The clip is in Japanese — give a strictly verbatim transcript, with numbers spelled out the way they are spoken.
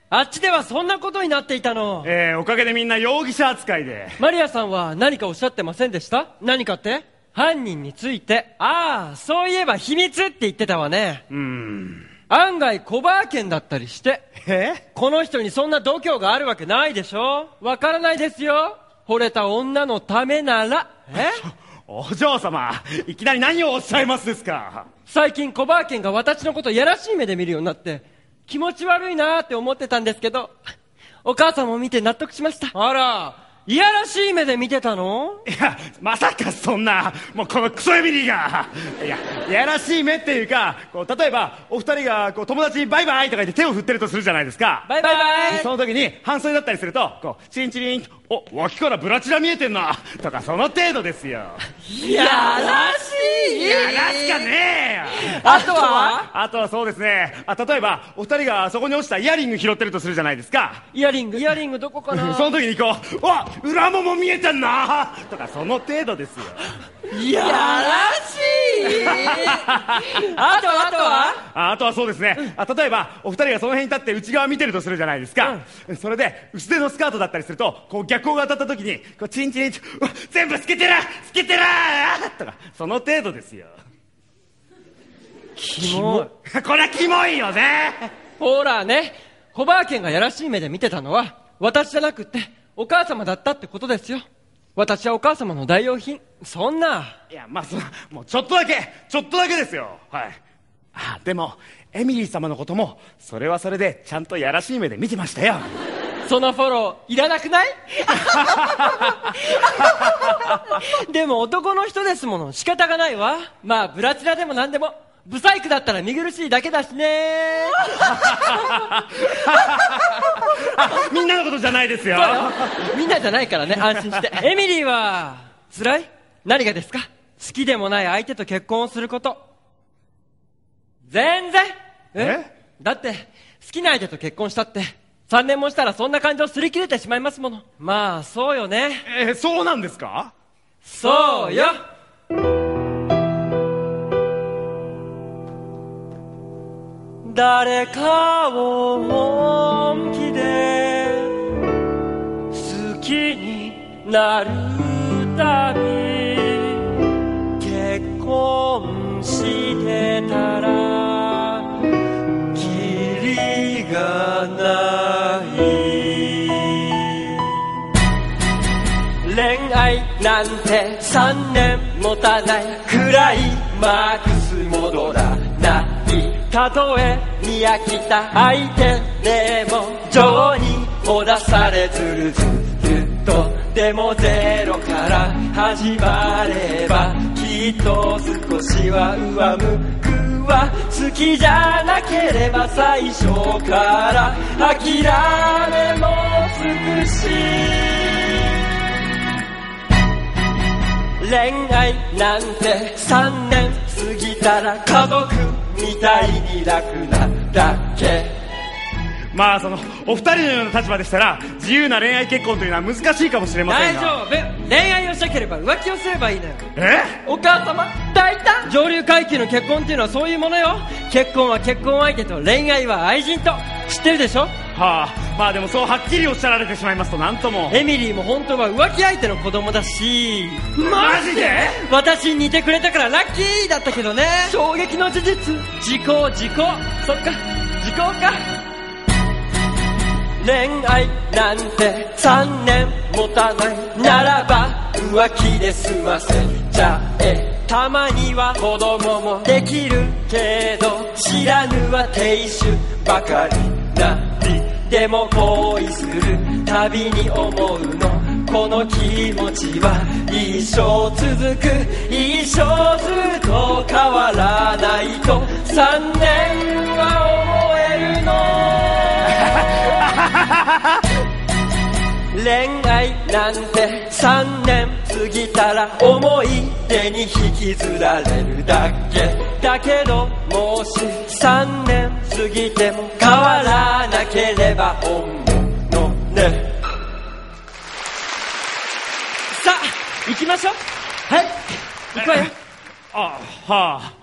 あっちではそんなことになっていたの。 えー、おかげでみんな容疑者扱いで。 マリアさんは何かおっしゃってませんでした？何かって？犯人について。ああ、そういえば秘密って言ってたわね。 うーん。 案外コバー犬だったりして。 え？ この人にそんな度胸があるわけないでしょ。わからないですよ。惚れた女のためなら。え？ お嬢様、いきなり何をおっしゃいますですか？ 最近コバー犬が私のことやらしい目で見るようになって気持ち悪いなーって思ってたんですけど、お母さんも見て納得しました。あら、いやらしい目で見てたの？ いや、まさかそんな、もうこのクソエミリーが。いや、いやらしい目っていうか、こう例えばお二人がこう友達にバイバイとか言って手を振ってるとするじゃないですか。 バイバイバイ。 その時に半袖だったりすると、こうチリンチリンと、お、脇からブラチラ見えてんなとか、その程度ですよ。 いやらしい。 いやらしかねえよ。 あとはあとはそうですね、あ、例えばお二人がそこに落ちたイヤリング拾ってるとするじゃないですか。 イヤリングイヤリングどこかな。 その時にこう、わ、裏もも見えてんなとか、その程度ですよ。 いやらしい。あとはあとはあ、あとはそうですね、あ、例えばお二人がその辺に立って内側見てるとするじゃないですか、うん、それで薄手のスカートだったりすると、こう逆光が当たった時にこうチンチンチン、全部透けてら透けてらとか、その程度ですよ。 キモい。 これはキモいよね。 ほらね、コバー犬がやらしい目で見てたのは私じゃなくってお母様だったってことですよ。私はお母様の代用品。そんな。 いや、まあ、そもうちょっとだけちょっとだけですよ。はい。あ、でもエミリー様のこともそれはそれでちゃんとやらしい目で見てましたよ。 そのフォローいらなくない？でも男の人ですもの、仕方がないわ。まあブラチラでも何でもブサイクだったら見苦しいだけだしね。 みんなのことじゃないですよ。 みんなじゃないからね、安心して。エミリーは辛い？何がですか？好きでもない相手と結婚をすること。全然。 え？ だって好きな相手と結婚したってさんねんもしたらそんな感情擦り切れてしまいますもの。まあそうよね。 えー、そうなんですか？ そうよ。誰かを本気で好きになるたび、結婚してたらキリがない恋愛なんてさんねん持たないクライマックス戻らない。たとえ見飽きた相手でも情にほだされずるずるとでもゼロから始まればきっと少しは上向くわ。好きじゃなければ最初から諦めもつくし、恋愛なんてさんねん過ぎたら家族みたいに楽なだけ。 まあそのお二人のような立場でしたら自由な恋愛結婚というのは難しいかもしれませんが。 大丈夫。恋愛をしたければ浮気をすればいいのよ。 え？ お母様大胆。上流階級の結婚っていうのはそういうものよ。結婚は結婚相手と恋愛は愛人と。知ってるでしょ？ はあ、まあでもそうはっきりおっしゃられてしまいますと何とも。 エミリーも本当は浮気相手の子供だし。 マジで？ 私に似てくれたからラッキーだったけどね。衝撃の事実。時効時効。そっか時効か。恋愛なんてさんねん持たないならば浮気で済ませちゃえ。たまには子供もできるけど知らぬは亭主ばかりなり。でも恋するたびに思うのこの気持ちは一生続く。一生ずっと変わらないとさんねんは思えるの。恋愛なんてさんねん過ぎたら思い出に引きずられるだけだけど、もしさんねん過ぎても変わらなければ本物ね。さあ行きましょう。はい行くわよ。 あ、はあ。